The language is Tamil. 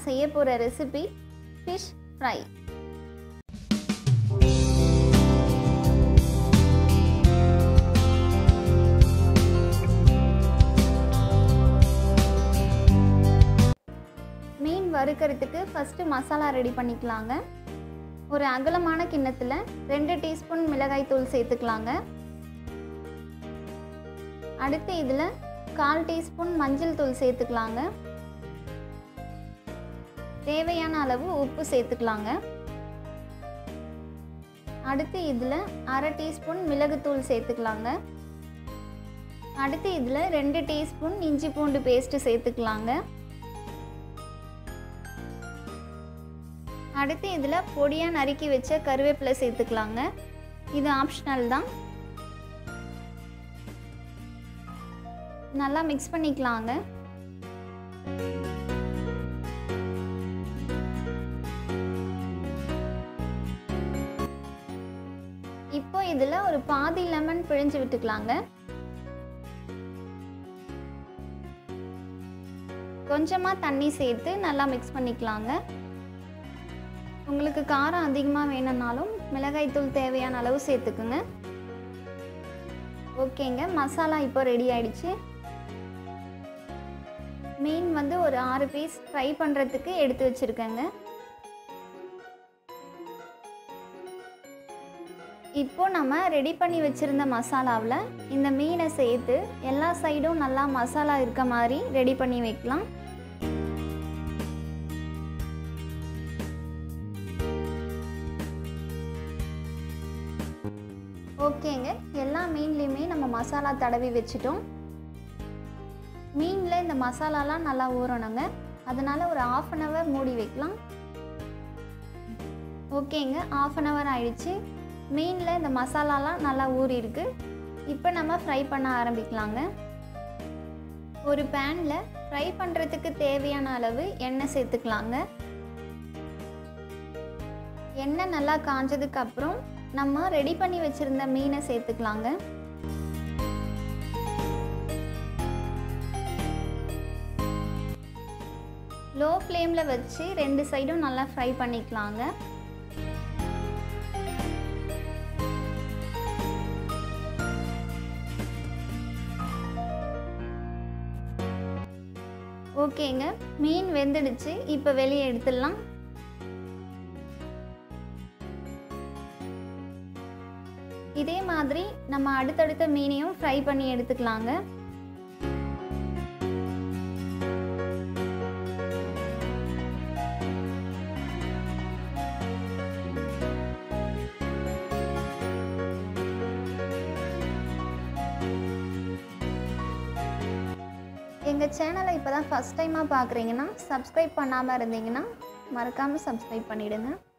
நான் செய்ய போகிற ரெசிபி ஃபிஷ் ஃப்ரை. மீன் வறுக்கிறதுக்கு ஃபஸ்ட்டு மசாலா ரெடி பண்ணிக்கலாங்க. ஒரு அகலமான கிண்ணத்தில் 2 டீஸ்பூன் மிளகாய் தூள் சேர்த்துக்கலாங்க. அடுத்து இதில் 1/4 டீஸ்பூன் மஞ்சள் தூள் சேர்த்துக்கலாங்க. தேவையான அளவு உப்பு சேர்த்துக்கலாங்க. அடுத்து இதில் 1/2 டீஸ்பூன் மிளகுத்தூள் சேர்த்துக்கலாங்க. அடுத்து இதில் 2 டீஸ்பூன் இஞ்சி பூண்டு பேஸ்ட்டு சேர்த்துக்கலாங்க. அடுத்து இதில் பொடியாக நறுக்கி வச்ச கருவேப்பிலை சேர்த்துக்கலாங்க. இது ஆப்ஷனல் தான். நல்லா மிக்ஸ் பண்ணிக்கலாங்க. இப்போ இதில் ஒரு பாதி லெமன் பிழிஞ்சு விட்டுக்கலாங்க. கொஞ்சமாக தண்ணி சேர்த்து நல்லா மிக்ஸ் பண்ணிக்கலாங்க. உங்களுக்கு காரம் அதிகமாக வேணும்னாலும் மிளகாய்த்தூள் தேவையான அளவு சேர்த்துக்குங்க. ஓகேங்க, மசாலா இப்போ ரெடி ஆயிடுச்சு. மீன் வந்து ஒரு 6 பீஸ் ஃப்ரை பண்ணுறதுக்கு எடுத்து வச்சுருக்கேங்க. இப்போ நம்ம ரெடி பண்ணி வச்சுருந்த மசாலாவில் இந்த மீனை சேர்த்து எல்லா சைடும் நல்லா மசாலா இருக்க மாதிரி ரெடி பண்ணி வைக்கலாம். ஓகேங்க, எல்லா மீன்லேயுமே நம்ம மசாலா தடவி வச்சிட்டோம். மீனில் இந்த மசாலாலாம் நல்லா ஊறணுங்க. அதனால் ஒரு 1/2 அன் ஹவர் மூடி வைக்கலாம். ஓகேங்க, 1/2 அன் ஹவர் ஆயிடுச்சு. மீனில் இந்த மசாலாலாம் நல்லா ஊறிருக்கு. இப்போ நம்ம ஃப்ரை பண்ண ஆரம்பிக்கலாங்க. ஒரு பேனில் ஃப்ரை பண்ணுறதுக்கு தேவையான அளவு எண்ணெய் சேர்த்துக்கலாங்க. எண்ணெய் நல்லா காஞ்சதுக்கப்புறம் நம்ம ரெடி பண்ணி வச்சுருந்த மீனை சேர்த்துக்கலாங்க. லோ ஃப்ளேமில் வச்சு 2 சைடும் நல்லா ஃப்ரை பண்ணிக்கலாங்க. ஓகேங்க, மீன் வெந்துடுச்சு. இப்போ வெளியே எடுத்துடலாம். இதே மாதிரி நம்ம அடுத்தடுத்த மீனையும் ஃப்ரை பண்ணி எடுத்துக்கலாங்க. எங்கள் சேனலை இப்போ தான் ஃபஸ்ட் டைமாக பார்க்குறீங்கன்னா, சப்ஸ்கிரைப் பண்ணாமல் இருந்தீங்கன்னா மறக்காமல் சப்ஸ்கிரைப் பண்ணிவிடுங்க.